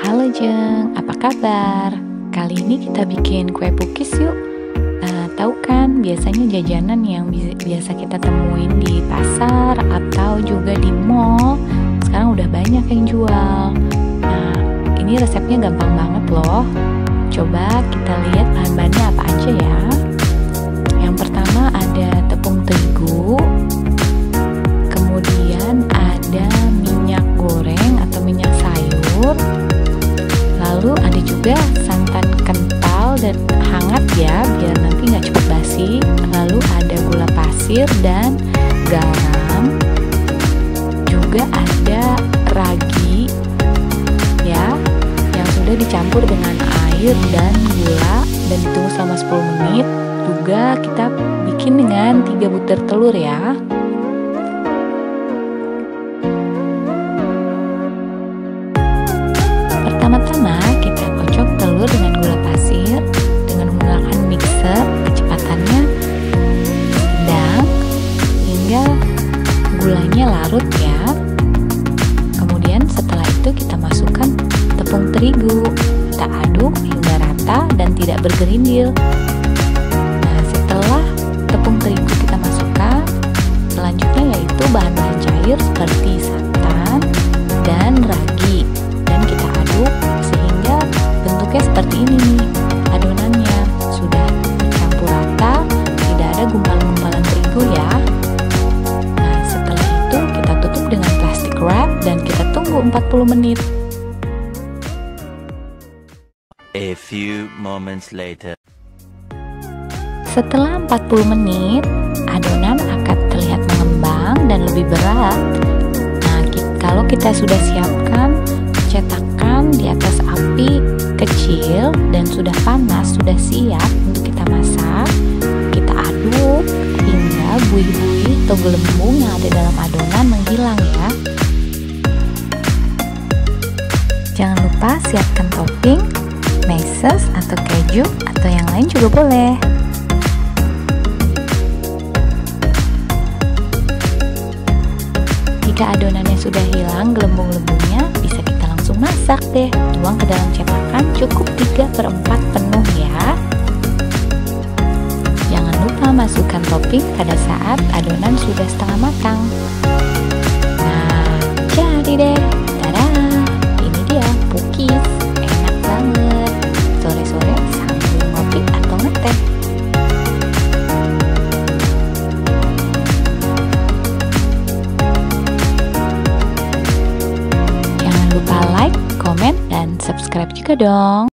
Halo Jeng, apa kabar? Kali ini kita bikin kue pukis yuk. Tahu kan biasanya jajanan yang biasa kita temuin di pasar atau juga di mall, sekarang udah banyak yang jual. Nah, ini resepnya gampang banget loh. Coba kita lihat bahan-bahannya apa aja ya. Yang pertama ada tepung terigu, kemudian ada minyak goreng atau minyak sayur, lalu ada juga santan kental dan hangat ya, biar nanti nggak cepet basi. Lalu ada gula pasir dan garam, juga ada ragi ya, yang sudah dicampur dengan air dan gula dan ditunggu selama 10 menit. Juga kita bikin dengan 3 butir telur ya. Pertama-tama kita kocok telur dengan gula pasir dengan menggunakan mixer, kecepatannya sedang hingga gulanya larut ya. Kemudian setelah itu kita masukkan tepung terigu, kita aduk hingga rata dan tidak bergerindil. Nah, setelah tepung terigu kita masukkan, selanjutnya yaitu bahan-bahan cair seperti santan dan ragi, dan kita aduk sehingga bentuknya seperti ini nih. Adonannya sudah tercampur rata, tidak ada gumpalan-gumpalan terigu ya. Nah, setelah itu kita tutup dengan plastik wrap dan kita tunggu 40 menit. A few moments later. Setelah 40 menit, adonan akan terlihat mengembang dan lebih berat. Nah, kalau kita sudah siapkan cetakan di atas api kecil dan sudah panas, sudah siap untuk kita masak, kita aduk hingga buih-buih atau gelembung yang ada dalam adonan menghilang ya. Jangan lupa siapkan topping, meses atau keju atau yang lain juga boleh. Jika adonannya sudah hilang gelembung-gelembungnya, bisa kita langsung masak deh. Tuang ke dalam cetakan cukup 3/4 penuh ya. Jangan lupa masukkan topping pada saat adonan sudah setengah matang. Nah, jadi deh. Tada! Ini dia pukis. Enak banget. Sore-sore sambil ngopi atau ngeteh. Jangan lupa like, komen, dan subscribe juga dong.